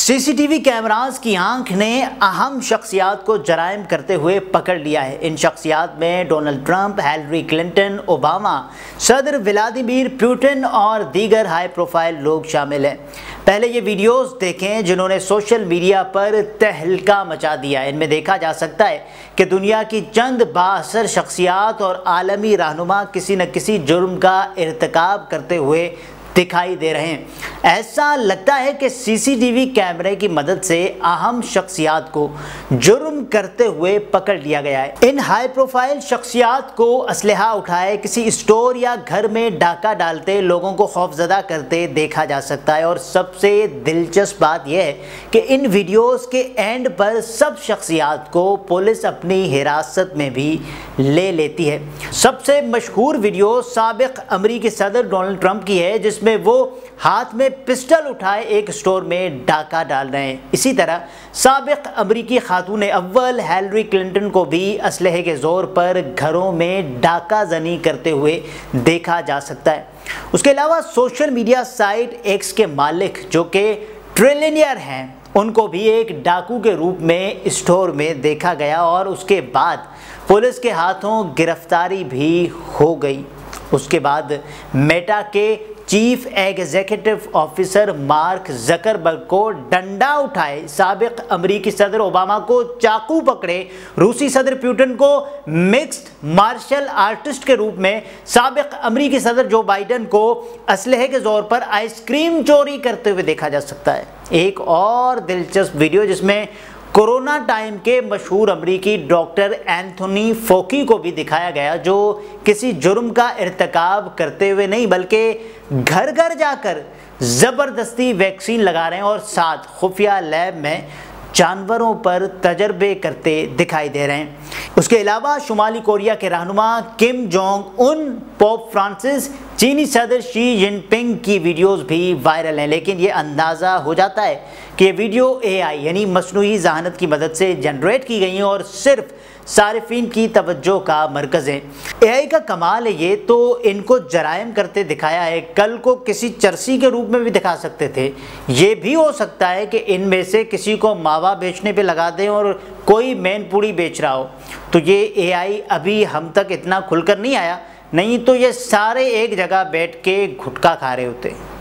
CCTV cameras की आंख ने अहम शख्सियात को जराइम करते हुए पकड़ लिया है। इन शख्सियात में Donald Trump, Hillary Clinton, Obama, सदर व्लादिमीर पुतिन और दीगर हाई प्रोफाइल लोग शामिल हैं। पहले ये वीडियोस देखें जिन्होंने सोशल मीडिया पर तहलका मचा दिया। इनमें देखा जा सकता है कि दुनिया की चंद बाअसर शख्सियात और आलमी रहनुमा किसी न किसी जुर्म का इर्तिकाब करते हुए दिखाई दे रहे हैं। ऐसा लगता है कि सीसीटीवी कैमरे की मदद से अहम शख्सियात को जुर्म करते हुए पकड़ लिया गया है। इन हाई प्रोफाइल शख्सियात को असलहा उठाए किसी स्टोर या घर में डाका डालते लोगों को खौफजदा करते देखा जा सकता है। और सबसे दिलचस्प बात यह है कि इन वीडियोस के एंड पर सब शख्सियात को पुलिस अपनी हिरासत में भी ले लेती है। सबसे मशहूर वीडियो साबिक अमरीकी सदर डोनाल्ड ट्रंप की है, जिसमें वो हाथ में पिस्टल उठाए एक स्टोर में डाका डाल रहे हैं। इसी तरह साबिक अमरीकी खातून अव्वल हिलरी क्लिंटन को भी असलहे के जोर पर घरों में डाका जनी करते हुए देखा जा सकता है। उसके अलावा सोशल मीडिया साइट एक्स के मालिक जो कि ट्रिलियनियर हैं, उनको भी एक डाकू के रूप में स्टोर में देखा गया और उसके बाद पुलिस के हाथों गिरफ्तारी भी हो गई। उसके बाद मेटा के chief executive officer Mark Zuckerberg को डंडा उठाए, साबिक अमरीकी सदर ओबामा को चाकू पकड़े, रूसी सदर पुतिन को मिक्स्ड मार्शल आर्टिस्ट के रूप में, साबिक अमरीकी सदर जो बाइडेन को असलहे के जोर पर आइसक्रीम चोरी करते हुए देखा जा सकता है। एक और दिलचस्प वीडियो जिसमें कोरोना टाइम के मशहूर अमरीकी डॉक्टर एंथोनी फोकी को भी दिखाया गया, जो किसी जुर्म का इर्तिकाब करते हुए नहीं बल्कि घर घर जाकर ज़बरदस्ती वैक्सीन लगा रहे हैं और साथ खुफिया लैब में जानवरों पर तजर्बे करते दिखाई दे रहे हैं। उसके अलावा शुमाली कोरिया के रहनुमा Kim Jong Un, pope Francis, चीनी सदर शी जिनपिंग की वीडियोस भी वायरल हैं। लेकिन ये अंदाज़ा हो जाता है कि ये वीडियो AI यानी मसनूई ज़हानत की मदद से जनरेट की गई हैं और सिर्फ सारिफीन की तवज्जो का मरकज़ है। AI का कमाल है ये तो इनको जराइम करते दिखाया है, कल को किसी चरसी के रूप में भी दिखा सकते थे। ये भी हो सकता है कि इनमें से किसी को मावा बेचने पे लगा दें और कोई मेन पूड़ी बेच रहा हो। तो ये AI अभी हम तक इतना खुलकर नहीं आया, नहीं तो ये सारे एक जगह बैठ के गुटखा खा रहे होते।